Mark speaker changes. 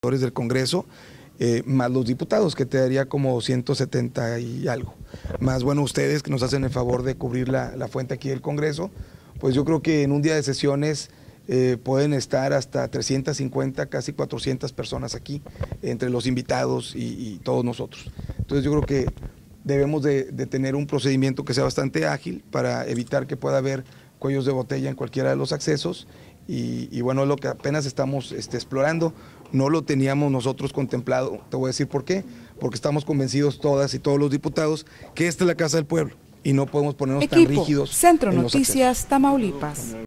Speaker 1: del Congreso, más los diputados, que te daría como 170 y algo. Más, bueno, ustedes que nos hacen el favor de cubrir la fuente aquí del Congreso, pues yo creo que en un día de sesiones pueden estar hasta 350, casi 400 personas aquí, entre los invitados y todos nosotros. Entonces yo creo que debemos de tener un procedimiento que sea bastante ágil para evitar que pueda haber cuellos de botella en cualquiera de los accesos y bueno, es lo que apenas estamos explorando. No lo teníamos nosotros contemplado, te voy a decir por qué, porque estamos convencidos todas y todos los diputados que esta es la casa del pueblo y no podemos ponernos tan rígidos.
Speaker 2: Centro Noticias, Tamaulipas.